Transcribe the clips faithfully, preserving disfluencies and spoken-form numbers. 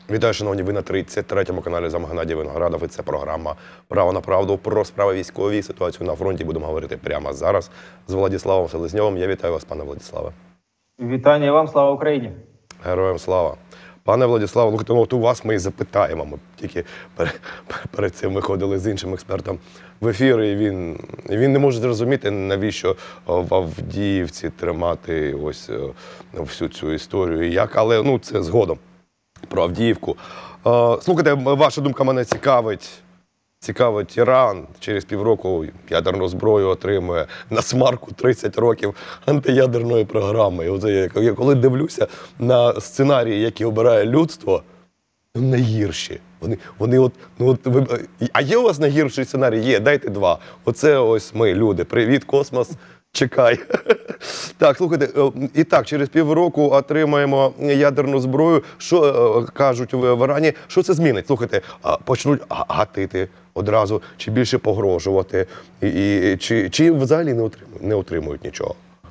Вітаю, шановні, ви на тридцять третьому каналі. З вами Геннадій Виноградов, і це програма «Право на правду» про справи військові, ситуацію на фронті. Будемо говорити прямо зараз з Владиславом Селезньовим. Я вітаю вас, пане Владиславе. Вітання вам, слава Україні. Героям слава. Пане Владиславе, ну, от у вас ми і запитаємо. Ми тільки перед цим виходили з іншим експертом в ефір, і він, він не може зрозуміти, навіщо в Авдіївці тримати ось всю цю історію і як, але ну, це згодом. Про Авдіївку. Слухайте, ваша думка мене цікавить. Цікавить Іран. Через півроку ядерну зброю отримує на смарку тридцять років антиядерної програми. І оце, я коли дивлюся на сценарії, які обирає людство, найгірші. Вони, вони от, ну от, ви, а є у вас найгірший сценарій? Є, дайте два. Оце ось ми, люди. Привіт, космос. Чекай. Так, слухайте, і так, через півроку отримаємо ядерну зброю. Що кажуть в Ірані? Що це змінить? Слухайте, почнуть гатити одразу, чи більше погрожувати, і, і, чи, чи взагалі не отримують, не отримують нічого?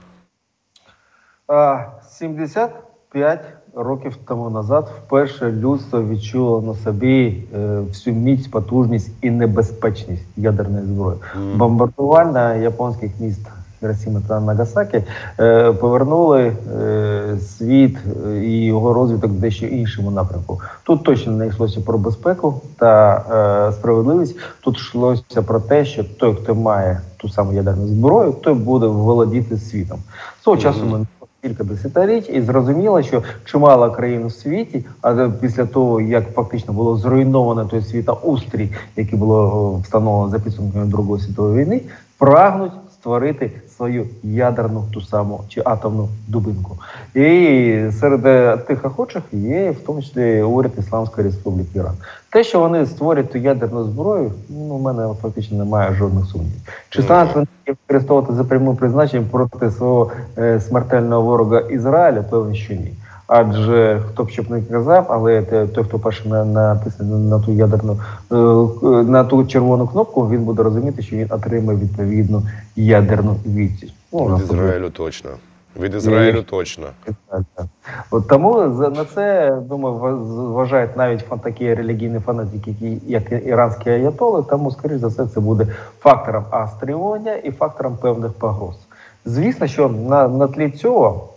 сімдесят п'ять років тому назад вперше людство відчуло на собі всю міць, потужність і небезпечність ядерної зброї. Mm. Бомбардування японських міст Хіросіма та Нагасакі повернули світ і його розвиток в дещо іншому напрямку. Тут точно не йшлося про безпеку та справедливість. Тут йшлося про те, що той, хто має ту саму ядерну зброю, той буде володіти світом. З того часу ми кілька десятиліть, і зрозуміло, що чимало країн у світі, а після того, як фактично було зруйновано той світоустрій, який було встановлено за підсумками Другої світової війни, прагнуть створити свою ядерну ту саму чи атомну дубинку. І серед тих охочих є в тому числі уряд Ісламської Республіки Іран. Те, що вони створять ту ядерну зброю, ну, у мене фактично немає жодних сумнівів. Чи стануть вони використовувати за прямим призначенням проти свого е, смертельного ворога Ізраїля? Певно, що ні. Адже, хто б щоб не казав, але той, хто перший натисне на ту ядерну, на ту червону кнопку, він буде розуміти, що він отримає відповідну ядерну відсіч. Ну, від Ізраїлю точно. Від Ізраїлю точно. От тому на це, думаю, вважають навіть такі релігійні фанатики, як іранські аятоли, тому, скоріш за все, це буде фактором а стримування і фактором певних погроз. Звісно, що на, на тлі цього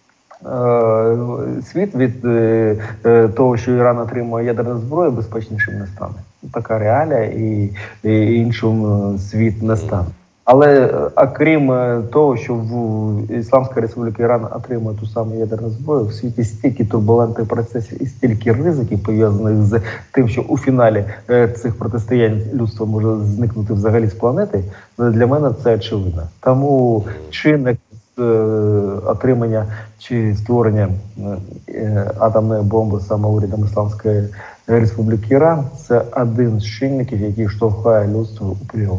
світ від е, того, що Іран отримує ядерну зброю, безпечнішим не стане. Така реалія, і, і іншим світ не стане. Але окрім того, що в Ісламська Республіка Іран отримує ту саму ядерну зброю, в світі стільки турбулентних процесів і стільки ризиків, пов'язаних з тим, що у фіналі цих протистоянь людство може зникнути взагалі з планети, для мене це очевидно. Тому чинник отримання чи створення атомної бомби саме урядом Ісламської Республіки Іран – це один з чинників, який штовхає людство у прірву.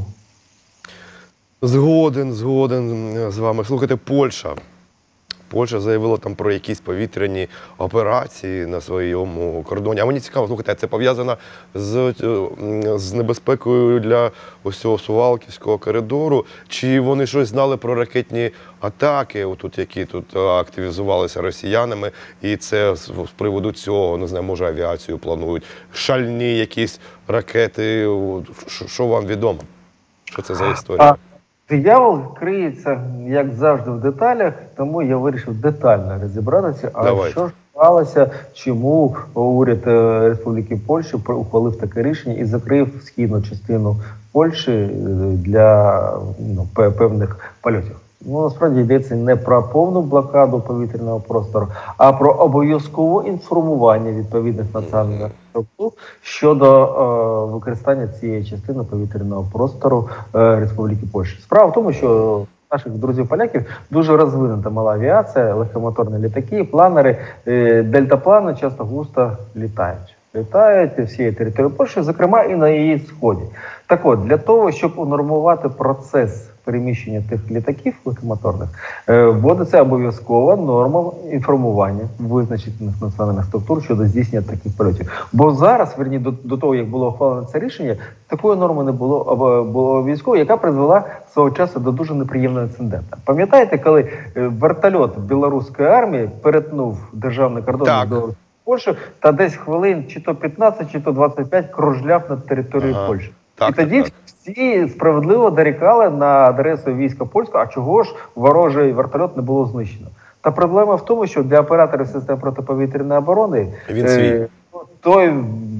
Згоден, згоден з вами. Слухайте, Польща. Польща заявила там про якісь повітряні операції на своєму кордоні. А мені цікаво, слухайте, це пов'язано з, з небезпекою для ось цього Сувалківського коридору? Чи вони щось знали про ракетні атаки, отут, які тут активізувалися росіянами, і це з приводу цього, не знаю, може авіацію планують, шальні якісь ракети? Що вам відомо? Що це за історія? Диявол криється, як завжди, в деталях, тому я вирішив детально розібратися, а Давайте. що ж сталося, чому уряд Республіки Польща ухвалив таке рішення і закрив східну частину Польщі для ну, певних польотів. Ну, насправді йдеться не про повну блокаду повітряного простору, а про обов'язкове інформування відповідних національних структур щодо е, використання цієї частини повітряного простору е, Республіки Польща. Справа в тому, що наших друзів-поляків дуже розвинута мала авіація, легкомоторні літаки, планери, е, дельтаплани часто густо літають. Літають всієї території Польщі, зокрема і на її сході. Так от, для того, щоб унормувати процес переміщення тих літаків легкомоторних, вводиться обов'язкова норма інформування визначених національних структур щодо здійснення таких польотів. Бо зараз, верні, до, до того, як було ухвалено це рішення, такої норми не було, було військової, яка призвела свого часу до дуже неприємного інциденту. Пам'ятаєте, коли вертольот білоруської армії перетнув державний кордон так. до Польщу та десь хвилин чи то п'ятнадцять, чи то двадцять п'ять кружляв над територією Ага. Польщі. Так, І тоді так, так. всі справедливо дорікали на адресу війська польського, а чого ж ворожий вертольот не було знищено. Та проблема в тому, що для операторів систем протиповітряної оборони Він свій. е, той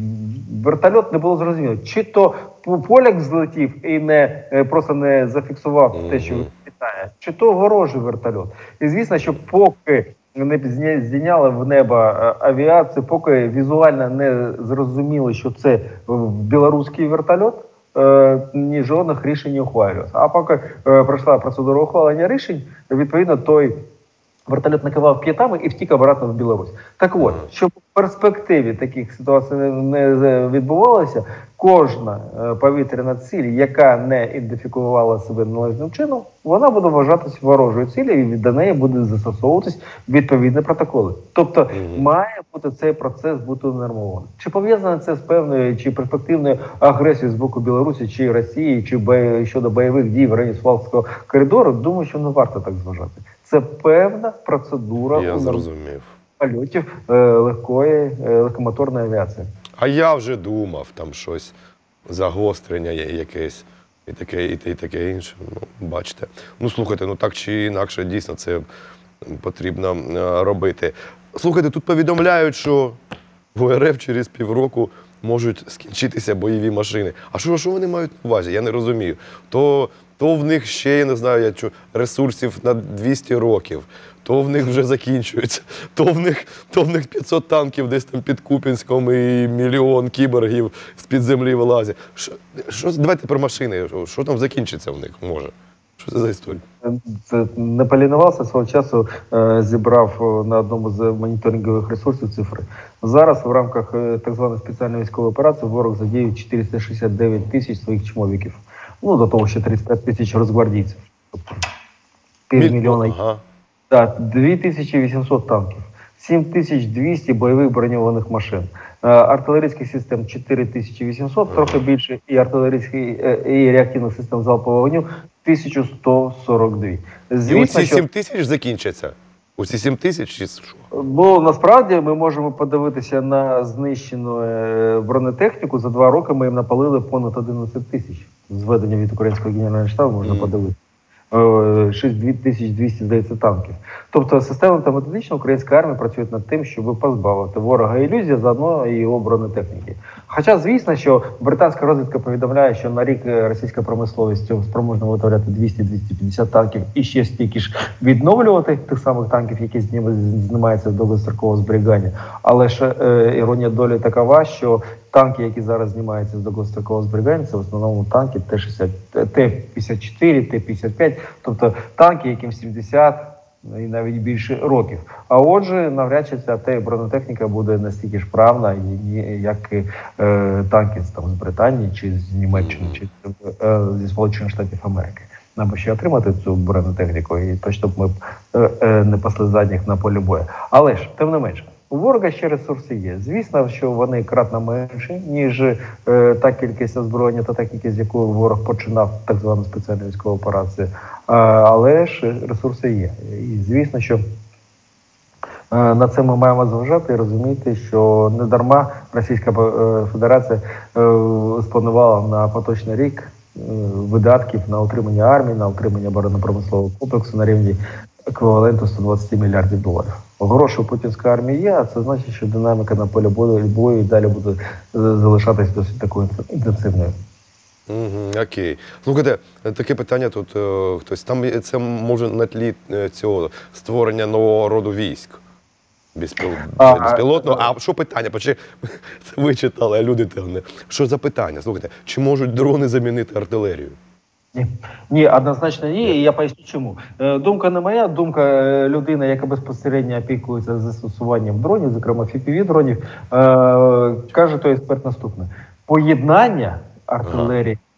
вертольот не було зрозуміло. Чи то поляк злетів і не е, просто не зафіксував Мгм. те, що літає, чи то ворожий вертольот. І звісно, що поки не зня- здійняли в небо е, авіацію, поки візуально не зрозуміли, що це е, білоруський вертольот, е, ні жодних рішень не ухвалювалося. А поки е, пройшла процедура ухвалення рішень, відповідно той вертольот накивав п'ятами і втік обратно в Білорусь. Так от, щоб в перспективі таких ситуацій не, не відбувалося, кожна е, повітряна ціль, яка не ідентифікувала себе належним чином, вона буде вважатися ворожою ціллю і до неї буде застосовуватись відповідні протоколи. Тобто Мгм. має бути цей процес бути унормований. Чи пов'язане це з певною чи перспективною агресією з боку Білорусі чи Росії, чи бо- щодо бойових дій в районі Свалського коридору? Думаю, що не варто так зважати. Це певна процедура Я у зрозумів. польотів е, легкої е, легкомоторної авіації. А я вже думав, там щось, загострення є якесь, і таке, і, те- і таке інше. Ну, бачите. Ну, слухайте, ну так чи інакше, дійсно, це потрібно е, робити. Слухайте, тут повідомляють, що в РФ через півроку можуть скінчитися бойові машини. А що, що вони мають на увазі? Я не розумію. То, то в них ще, я не знаю, я чу, ресурсів на двісті років, то в них вже закінчується, то в них, то в них п'ятсот танків десь там під Куп'янськом і мільйон кіборгів з-під землі вилазять. Що, що, давайте про машини. Що, що там закінчиться в них може? Що це за історія? Це не полінувався, свого часу е, зібрав е, на одному з моніторингових ресурсів цифри. Зараз в рамках е, так званої спеціальної військової операції ворог задіяв чотириста шістдесят дев'ять тисяч своїх чмовіків. Ну, до того ще тридцять п'ять тисяч розгвардійців. Тобто півмільйона. Ага. Так, дві тисячі вісімсот танків, сім тисяч двісті бойових броньованих машин, е, артилерійських систем чотири тисячі вісімсот, трохи більше, і артилерійських е, і реактивних систем залпового вогню тисяча сто сорок два. І Звісно, оці що, сім тисяч закінчаться? Оці сім тисяч чи що? ну, насправді ми можемо подивитися на знищену е, бронетехніку. За два роки ми їм напалили понад одинадцять тисяч. Зведення від українського генерального штабу можна Мгм. подивитися. шість тисяч двісті, здається, танків. Тобто системно та методично українська армія працює над тим, щоб позбавити ворога ілюзії, заодно і його бронетехніки. Хоча, звісно, що британська розвідка повідомляє, що на рік російська промисловість спроможна виготовляти двісті - двісті п'ятдесят танків і ще стільки ж відновлювати тих самих танків, які знімаються з довгострокового зберігання. Але ж е, іронія долі такова, що танки, які зараз знімаються з довгострокового зберігання, це в основному танки Т шістдесят, Т п'ятдесят чотири, Т п'ятдесят п'ять, тобто танки, яким сімдесят і навіть більше років. А отже, навряд чи ця те бронетехніка буде настільки ж правна, як і е, танки там, з Британії, чи з Німеччини, чи е, зі Сполучених Штатів Америки. Нам би ще отримати цю бронетехніку, і точно б ми е, е, не пасли задніх на полі бою. Але ж, тим не менше, у ворога ще ресурси є. Звісно, що вони кратно менші, ніж е, та кількість озброєння та та кількість, з якою ворог починав так звану спеціальну військову операцію. А, але ж ресурси є. І звісно, що е, на це ми маємо зважати і розуміти, що не дарма Російська е, Федерація е, спланувала на поточний рік е, видатків на утримання армії, на утримання оборонно-промислового комплексу на рівні еквіваленту сто двадцять мільярдів доларів. Гроші у путінської армії є, а це значить, що динаміка на полі бою, бою і далі буде залишатись досить такою інтенсивною. Угу, окей. Слухайте, таке питання тут е, хтось. Там є- це може на тлі е, цього створення нового роду військ. Безпіл... А, Безпілотного. А що питання? Почи... Це ви читали, а люди те не. Що за питання? Слухайте, чи можуть дрони замінити артилерію? Ні, ні, однозначно ні, і я поясню чому. Е, Думка не моя, думка е, людини, яка безпосередньо опікується застосуванням дронів, зокрема еф пі ві-дронів, е, каже той експерт наступне. Поєднання артилерії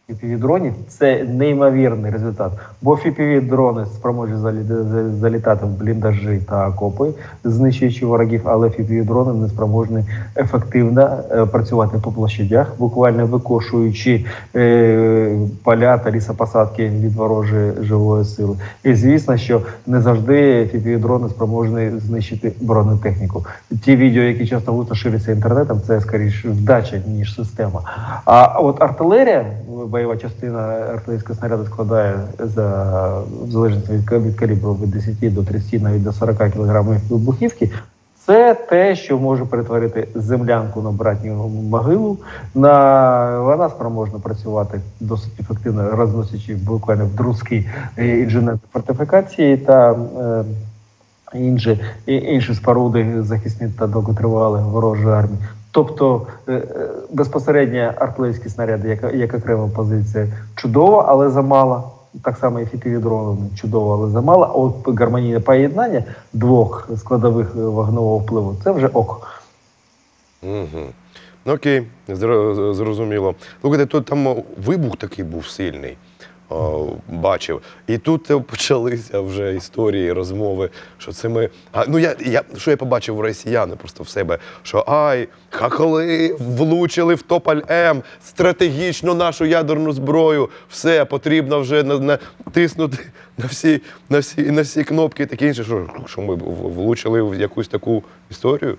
еф пі ві-дронів – це неймовірний результат. Бо еф пі ві-дрони спроможні залітати в бліндажі та окопи, знищуючи ворогів, але еф пі ві-дрони не спроможні ефективно працювати по площадях, буквально викошуючи е, поля та лісопосадки від ворожої живої сили. І звісно, що не завжди еф пі ві-дрони спроможні знищити бронетехніку. Ті відео, які часто густо ширяться інтернетом, це скоріше вдача, ніж система. А от артилерія, бойова частина артилерійського снаряду складає за, в залежності від, від калібру від десяти до тридцяти, навіть до сорока кілограмів вибухівки. Це те, що може перетворити землянку на братню могилу. На... Вона спроможна працювати досить ефективно, розносячи буквально в друзки інженерні фортифікації та е, інші, інші споруди захисні та довготривали ворожої армії. Тобто безпосередньо артилерійські снаряди, як, як окрема позиція, чудово, але замало. Так само і еф пі ві-дрони чудово, але замало. А от гармонійне поєднання двох складових вогневого впливу – це вже ок. Угу. Ну, окей, зрозуміло. Слухайте, тут там вибух такий був сильний. О, бачив. І тут почалися вже історії, розмови, що це ми... А, ну, я, я, що я побачив у росіяни просто в себе, що ай, хахали влучили в Тополь-М, стратегічно нашу ядерну зброю, все, потрібно вже натиснути на всі, на всі, на всі кнопки і таке інше. Що, що ми влучили в якусь таку історію?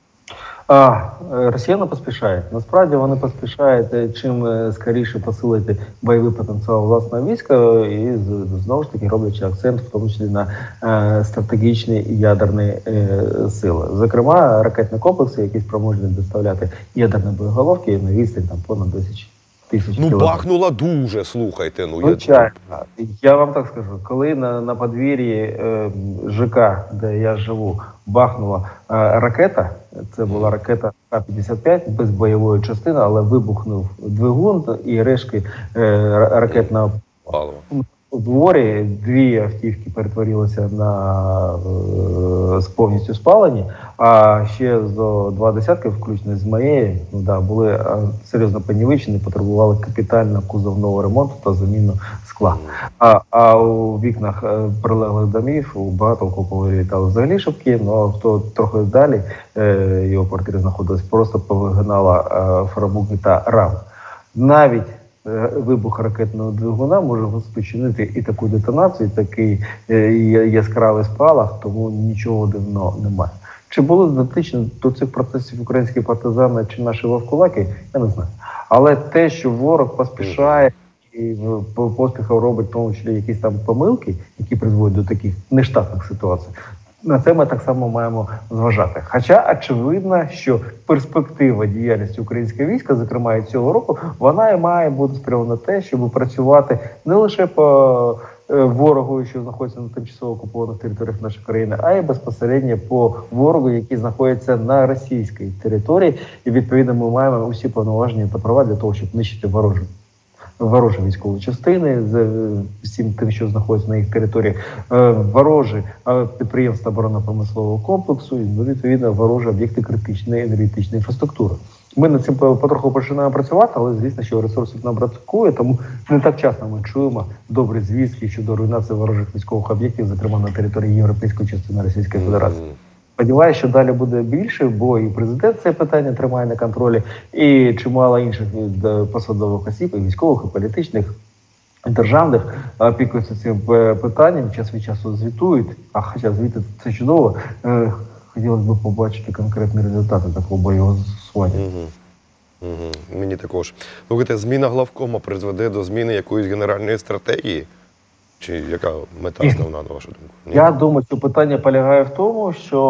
А, росіяни поспішають. Насправді вони поспішають чим скоріше посилити бойовий потенціал власного війська і знову ж таки роблячи акцент в тому числі на е, стратегічні ядерні е, сили. Зокрема, ракетні комплекси, які спроможні доставляти ядерні боєголовки на відстань там понад десять тисяч Ну, кілометрів. бахнула дуже, слухайте. Ну, Звичайно. Я... я вам так скажу, коли на, на подвір'ї е, ЖК, де я живу, бахнула е, ракета, це була ракета Ка п'ятдесят п'ять без бойової частини, але вибухнув двигун і решки е, ракетного палива. У дворі дві автівки перетворилися на е, повністю спалені, а ще зо два десятки, включно з моєї, ну да, були е, серйозно понівечені, потребували капітального кузовного ремонту та заміну скла. А, а у вікнах е, прилеглих домів у багато у кого літали взагалі шибки, ну а хто трохи далі, е, його квартири знаходились, просто повигинала е, фарбуки та рам. Навіть вибух ракетного двигуна може спричинити і таку детонацію, і такий е, яскравий спалах, тому нічого дивного немає. Чи були дотичні до цих процесів українські партизани чи наші вовкулаки, я не знаю. Але те, що ворог поспішає і поспіхом робить в тому числі якісь там помилки, які призводять до таких нештатних ситуацій, на це ми так само маємо зважати. Хоча очевидно, що перспектива діяльності українського війська, зокрема і цього року, вона і має бути спрямована на те, щоб працювати не лише по ворогу, що знаходиться на тимчасово окупованих територіях нашої країни, а й безпосередньо по ворогу, який знаходиться на російській території. І відповідно ми маємо усі повноваження та права для того, щоб нищити ворожу. Ворожі військові частини з всім тим, що знаходиться на їх території, ворожі підприємства оборонно-промислового комплексу і, ну, відповідно, ворожі об'єкти критичної енергетичної інфраструктури. Ми над цим потроху починаємо працювати, але звісно, що ресурсів нам бракує, тому не так часто ми чуємо добрі звістки щодо руйнації ворожих військових об'єктів, зокрема на території європейської частини Російської Федерації. Сподіваюся, що далі буде більше, бо і президент це питання тримає на контролі, і чимало інших посадових осіб, і військових, і політичних, і державних опікуються цим питанням, час від часу звітують, а хоча звіти це чудово, хотілося б побачити конкретні результати такого бойового застосування. Угу. Угу. Мені також. Слухайте, зміна главкома призведе до зміни якоїсь генеральної стратегії? Чи яка мета основна, на вашу думку? Ні? Я думаю, що питання полягає в тому, що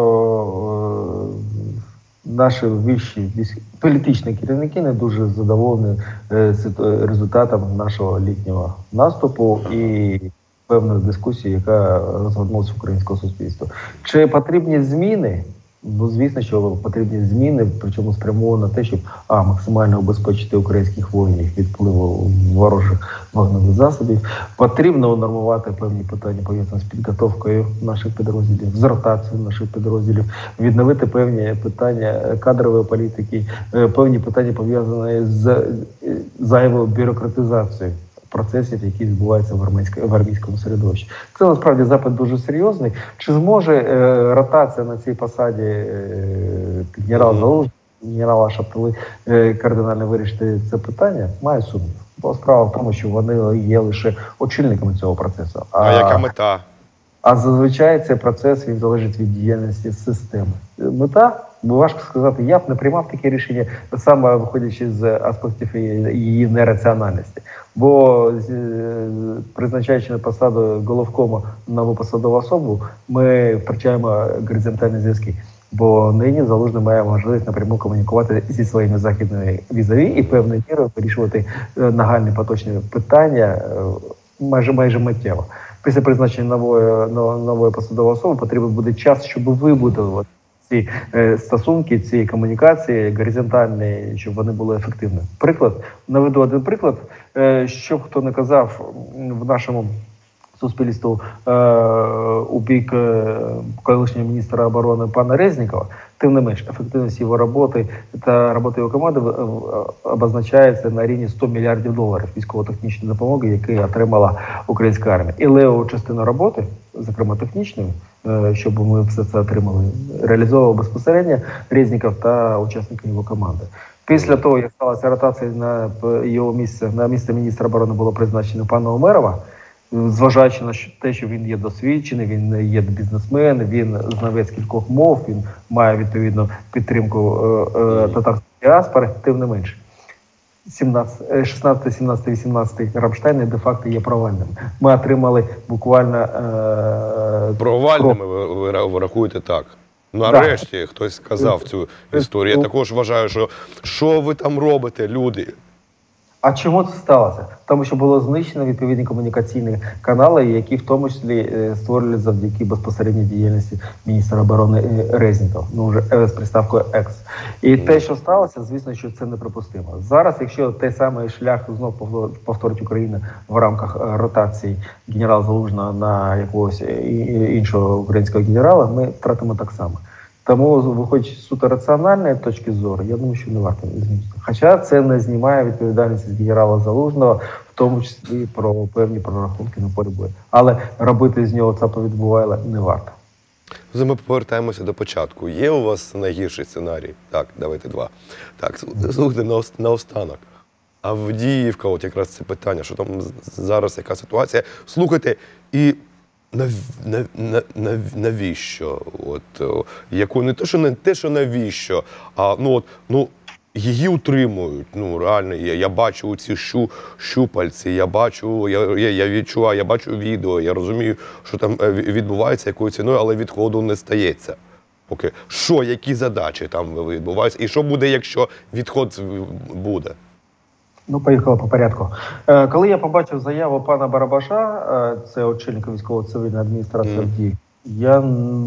е, е, наші вищі політичні керівники не дуже задоволені е, результатом нашого літнього наступу і певної дискусії, яка розгорнулася в українському суспільстві. Чи потрібні зміни? Ну, звісно, що потрібні зміни, причому спрямовано на те, щоб а, максимально убезпечити українських воїнів від впливу ворожих вогневих засобів. Потрібно унормувати певні питання, пов'язані з підготовкою наших підрозділів, з ротацією наших підрозділів, відновити певні питання кадрової політики, певні питання пов'язані з зайвою бюрократизацією процесів, які відбуваються в, армійсько, в армійському середовищі. Це насправді запит дуже серйозний. Чи зможе е, ротація на цій посаді е, генерал Залужний, генерала Шаптали е, кардинально вирішити це питання? Маю сумнів. Бо справа в тому, що вони є лише очільниками цього процесу. А, а яка мета? А зазвичай цей процес він залежить від діяльності системи. Мета, важко сказати, я б не приймав таке рішення, саме виходячи з аспектів її нераціональності. Бо призначаючи на посаду головкому нову посадову особу, ми втрачаємо горизонтальні зв'язки. Бо нині Залужний має можливість напряму комунікувати зі своїми західними візаві і певною мірою вирішувати нагальні поточні питання майже майже миттєво. Після призначення нової, нової посадової особи потрібен буде час, щоб вибудувати ці е, стосунки, ці комунікації горизонтальні, щоб вони були ефективними. Приклад, наведу один приклад, е, щоб хто не казав в нашому суспільству е, у бік е, колишнього міністра оборони пана Резнікова, тим не менш, ефективність його роботи та роботи його команди обозначається на рівні сто мільярдів доларів військово-технічної допомоги, які отримала українська армія. І левову частину роботи, зокрема технічної, щоб ми все це отримали, реалізовував безпосередньо Резніков та учасники його команди. Після того, як сталася ротація на його місце, на місце міністра оборони було призначено пана Умерова, зважаючи на те, що він є досвідчений, він є бізнесмен, він знавець кількох мов, він має відповідну підтримку е, е, татарської діаспори, тим не менше. шістнадцятий, сімнадцятий, вісімнадцятий Рамштайни де-факто є провальними. Ми отримали буквально... Е, провальними ви, ви, ви рахуєте так? Нарешті да. Хтось сказав цю історію. Я також вважаю, що що ви там робите, люди? А чому це сталося? Тому що було знищено відповідні комунікаційні канали, які в тому числі створили завдяки безпосередньій діяльності міністра оборони Резнікова, ну вже з приставкою «екс». І mm. те, що сталося, звісно, що це неприпустимо. Зараз, якщо той самий шлях знов повторить Україна в рамках ротації генерала Залужного на якогось іншого українського генерала, ми втратимо так само. Тому, виходячи з суто раціональної точки зору, я думаю, що не варто змінити. Хоча це не знімає відповідальність з генерала Залужного, в тому числі про певні прорахунки на полі бою. Але робити з нього ЦАПа відбувайла не варто. Ми повертаємося до початку. Є у вас найгірший сценарій? Так, давайте два. Так, слухайте, наостанок. Авдіївка, от якраз це питання, що там зараз яка ситуація. Слухайте, і Нав, нав, нав, навіщо? От, яку, не те, що не те, що навіщо, а ну, от, ну, її утримують. Ну, реально, я, я бачу ці щу, щупальці, я бачу, я, я, я відчуваю, я бачу відео, я розумію, що там відбувається якою ціною, але відходу не стається. Окей. Що, які задачі там відбуваються? І що буде, якщо відход буде? Ну, поїхали по порядку. Е, коли я побачив заяву пана Барабаша, е, це очільника військово-цивільної адміністрації Авдіївки, mm. я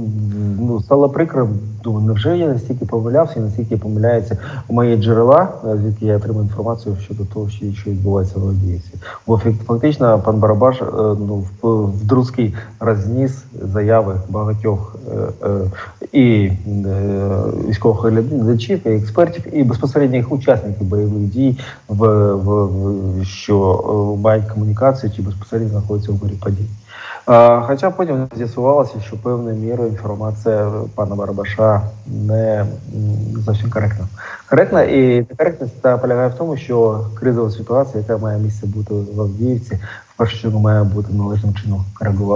ну, стало прикро, думаю, невже я настільки помилявся, і настільки помиляється у мої джерела, звідки я отримав інформацію щодо того, що відбувається в Авдіївці. Бо фактично пан Барабаш е, ну, в друзкий розніс заяви багатьох е, е, і е, військових глядачів, і експертів, і безпосередніх учасників бойових дій, в, в, в, що е, мають комунікацію чи безпосередньо знаходяться у горі подій. А, хоча потім з'ясувалося, що певною мірою інформація пана Барабаша не зовсім коректна. Коректна і некоректність полягає в тому, що кризова ситуація, яка має місце бути в Авдіївці, в першу чергу має бути належним чином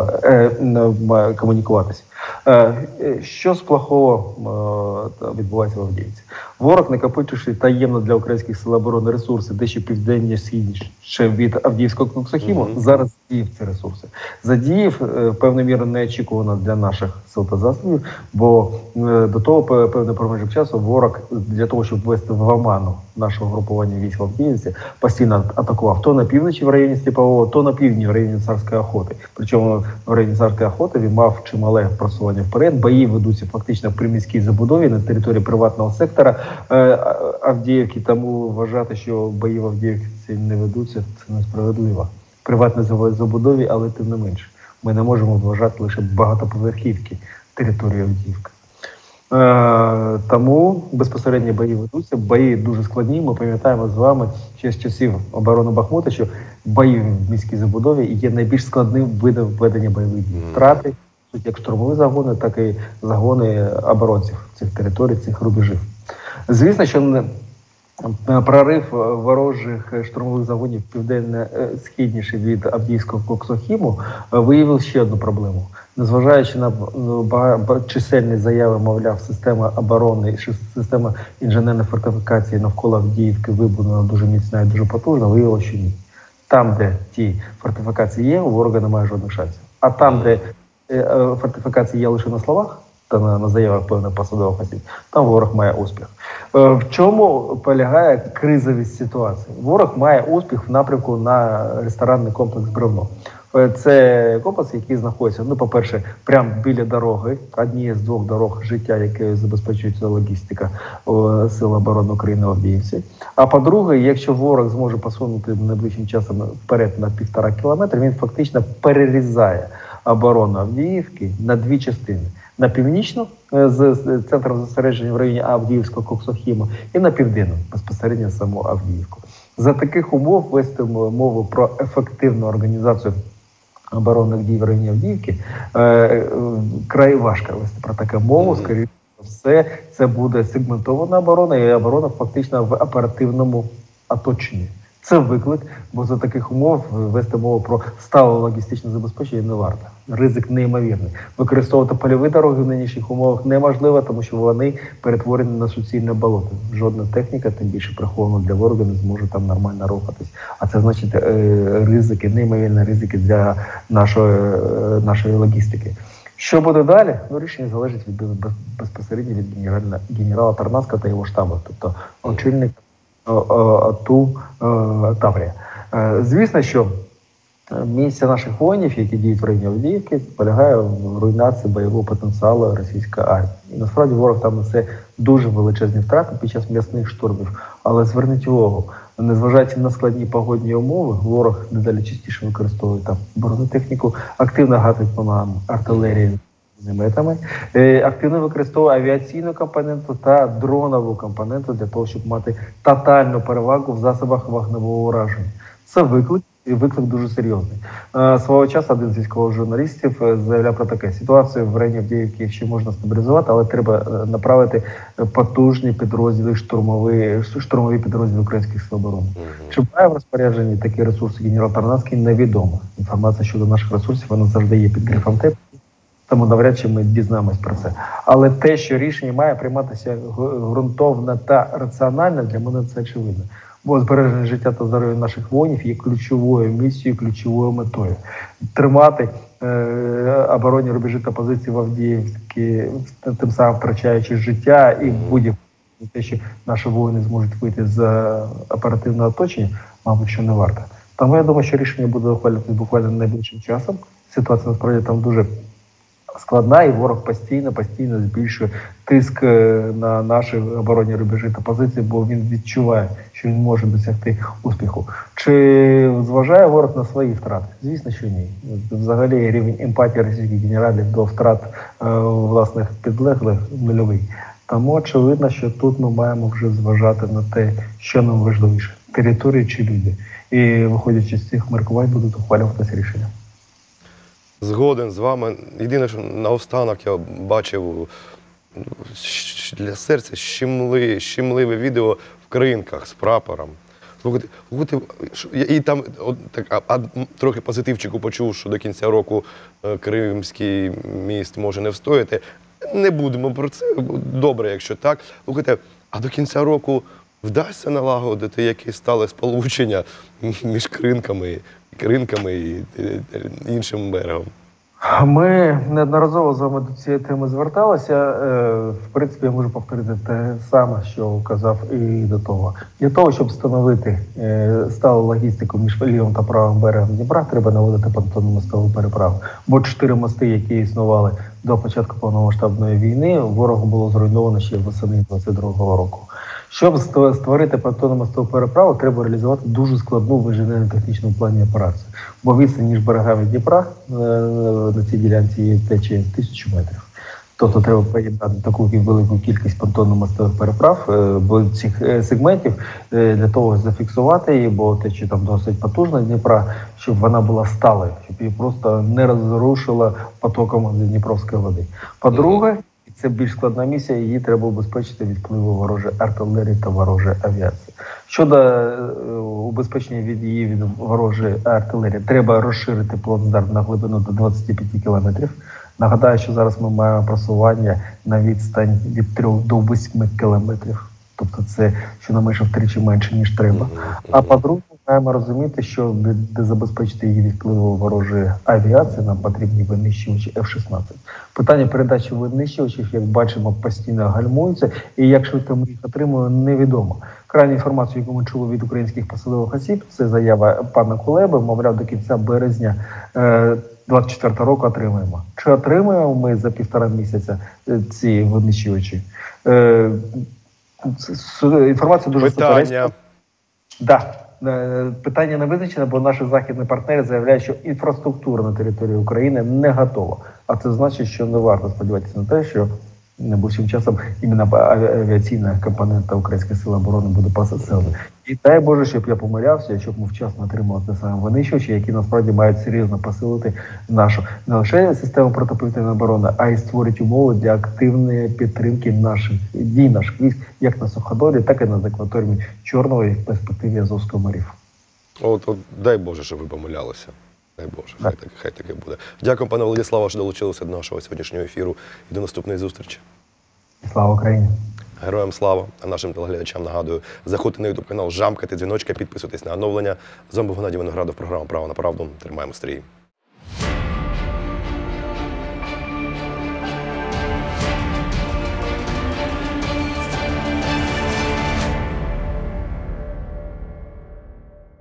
е, комунікуватися. Е, що з плохого е, відбувається в Авдіївці? Ворог, накопичивши таємно для українських сил оборони ресурси, дещо південніше від Авдіївського Кноксохіму, mm-hmm. зараз задіяв ці ресурси. Задіяв е, певною мірою неочікувано для наших сил та засобів, бо е, до того певний проміжок часу ворог для того, щоб ввести в оману нашого групування військ в Авдіївці, постійно атакував то на півночі в районі Степового, то на півдні в районі Царської Охоти. Причому в районі Царської Охоти він мав чимале просування вперед. Бої ведуться фактично в приміській забудові на території приватного сектора Авдіївки, тому вважати, що бої в Авдіївці не ведуться, це несправедливо. Приватні забудові, але тим не менше. Ми не можемо вважати лише багатоповерхівки території Авдіївки. Е, тому безпосередньо бої ведуться. Бої дуже складні. Ми пам'ятаємо з вами ще з часів оборони Бахмута, що бої в міській забудові є найбільш складним видом ведення бойових дій. Втрати, як штурмові загони, так і загони оборонців цих територій, цих рубежів. Звісно, що прорив ворожих штурмових загонів південно-східніше від Авдіївського Коксохіму виявив ще одну проблему. Незважаючи на чисельні заяви, мовляв, система оборони, система інженерної фортифікації навколо Авдіївки вибудована дуже міцна і дуже потужна, виявилося, що ні. Там, де ті фортифікації є, у ворога немає жодних шансів. А там, де фортифікації є лише на словах, та на, на заявах певних посадових осіб, там ворог має успіх. Е, в чому полягає кризовість ситуації? Ворог має успіх в напрямку на ресторанний комплекс «Бревно». Е, це комплекс, який знаходиться, ну, по-перше, прямо біля дороги, однієї з двох дорог життя, яке забезпечується логістика о, Сил оборони України в Авдіївці. А по-друге, якщо ворог зможе посунути найближчим часом вперед на півтора кілометра, він фактично перерізає оборону Авдіївки на дві частини. На північну, з центром зосередження в районі Авдіївського Коксохіму, і на південну, безпосередньо саму Авдіївку. За таких умов вести мову про ефективну організацію оборонних дій в районі Авдіївки е, край важко вести про таку мову, скоріше все, це буде сегментована оборона і оборона фактично в оперативному оточенні. Це виклик, бо за таких умов вести мову про стале логістичне забезпечення не варто. Ризик неймовірний. Використовувати польові дороги в нинішніх умовах неможливо, тому що вони перетворені на суцільне болото. Жодна техніка, тим більше прихована для ворога, не зможе там нормально рухатись. А це значить е, ризики, неймовірні ризики для нашої, е, нашої логістики. Що буде далі? Ну, рішення залежить від безпосередньо від генеральна, генерала Тарнавського та його штабу, тобто очільник АТУ Таврія. Звісно, що місце наших воїнів, які діють в районі Авдіївки, полягає в руйнації бойового потенціалу російської армії. І насправді ворог там несе дуже величезні втрати під час м'ясних штурмів. Але зверніть увагу, незважаючи на складні погодні умови, ворог дедалі частіше використовує там бронетехніку, активно гатить по нам артилерії мінометами, активно використовує авіаційну компоненту та дронову компоненту для того, щоб мати тотальну перевагу в засобах вогневого ураження. Це виклик, і виклик дуже серйозний. Свого часу один з військових журналістів заявляв про таке: ситуацію в районі Авдіївки ще можна стабілізувати, але треба направити потужні підрозділи, штурмові, штурмові підрозділи українських сил оборони. Mm-hmm. Чи має в розпорядженні такі ресурси генерал Тарнавський, невідомо. Інформація щодо наших ресурсів, вона завжди є під грифом ТЕП, тому навряд чи ми дізнаємось про це. Але те, що рішення має прийматися ґрунтовно та раціонально, для мене це очевидно. Бо збереження життя та здоров'я наших воїнів є ключовою місією, ключовою метою. Тримати е, оборонні рубежі та позиції в Авдіївці, тим самим втрачаючи життя і будь-яке те, що наші воїни зможуть вийти з оперативного оточення, мабуть, що не варто. Тому я думаю, що рішення буде ухвалюватися буквально найближчим часом. Ситуація насправді там дуже складна, і ворог постійно, постійно збільшує тиск на наші оборонні рубежі та позиції, бо він відчуває, що він може досягти успіху. Чи зважає ворог на свої втрати? Звісно, що ні. Взагалі рівень емпатії російських генералів до втрат е, власних підлеглих нульовий. Тому очевидно, що тут ми маємо вже зважати на те, що нам важливіше – території чи люди. І виходячи з цих міркувань, будуть ухвалюватися рішення. Згоден з вами. Єдине, що наостанок я бачив для серця щемли, щемливе відео в Кринках з прапором. Слухайте, слухайте, і там от, так, а, а, трохи позитивчику почув, що до кінця року е, Кримський міст може не встояти. Не будемо про це. Добре, якщо так. Слухайте, а до кінця року вдасться налагодити якісь стале сполучення між Кринками, Кринками і іншим берегом? Ми неодноразово з вами до цієї теми зверталися. В принципі, я можу повторити те саме, що казав і до того. Для того, щоб встановити сталу логістику між лівим та правим берегом Дніпра, треба наводити понтонну мостову переправу. Бо чотири мости, які існували до початку повномасштабної війни, ворогу було зруйновано ще восени двадцять другого року. Щоб створити понтонну мостову переправу, треба реалізувати дуже складну в інженерно-технічному плані операцію. Бо відстань між берегами Дніпра на цій ділянці тече тисячу метрів. Тобто треба поєднати таку велику кількість понтонно-мостових переправ, е, бо цих е, сегментів е, для того зафіксувати її, бо течія там досить потужна Дніпра, щоб вона була сталою, щоб її просто не розрушила потоком Дніпровської води. По-друге, і це більш складна місія, її треба убезпечити від впливу ворожої артилерії та ворожої авіації. Щодо е, убезпечення від її від ворожої артилерії, треба розширити плацдарм на глибину до двадцяти п'яти кілометрів. Нагадаю, що зараз ми маємо просування на відстань від трьох до восьми кілометрів. Тобто це щонайменше втричі менше, ніж треба. А по-друге, маємо розуміти, що де забезпечити її від впливу ворожої авіації, нам потрібні винищувачі еф шістнадцять. Питання передачі винищувачів, як бачимо, постійно гальмуються, і як швидко ми їх отримуємо, невідомо. Крайню інформацію, яку ми чули від українських посадових осіб, це заява пана Кулеби, мовляв, до кінця березня двадцять четвертого року отримаємо. Чи отримаємо ми за півтора місяця ці винищувачі? Е, інформація дуже Питання. Да. Питання не визначене, бо наші західні партнери заявляють, що інфраструктура на території України не готова. А це значить, що не варто сподіватися на те, що найближчим часом іменно авіаційна компонента Української сили оборони буде посилена. І дай Боже, щоб я помилявся, щоб ми вчасно отримали те саме винищувачі, які насправді мають серйозно посилити нашу не лише систему протиповітряної оборони, а й створити умови для активної підтримки наших дій, наших військ, як на суходолі, так і над акваторіями Чорного і в перспективі Азовського морів. От, от дай Боже, щоб ви помилялися. Дай Боже, хай, так, хай таке буде. Дякую, пане Владиславе, що долучилися до нашого сьогоднішнього ефіру і до наступної зустрічі. Слава Україні! Героям слава! А нашим телеглядачам нагадую, заходьте на ютуб канал, жамкайте дзвіночка, підписуйтесь на оновлення. З вами був Геннадій Виноградов, програма «Право на правду». Тримаємо стрій.